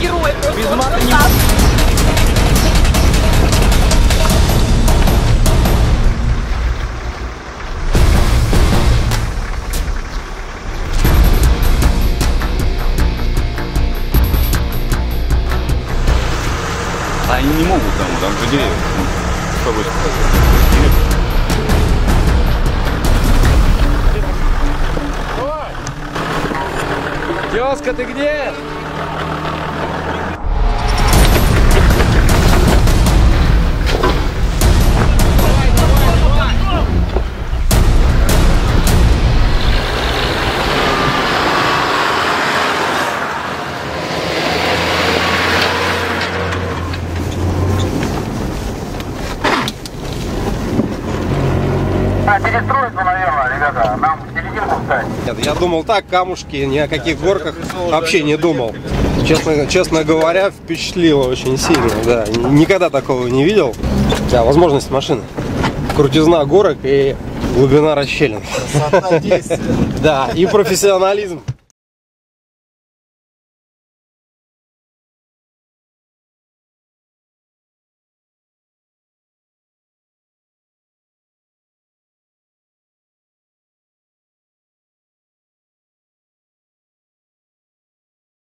герой. Без мата не... Они не могут там же деревья. Что будет? Тезка, ты где? Перестроиться, наверное, ребята, нам в серединку встать. Нет, я думал так, камушки, ни о каких горках вообще не думал. Честно говоря, впечатлило очень сильно, да. Никогда такого не видел. Да, возможность машины. Крутизна горок и глубина расщелин. Да, и профессионализм.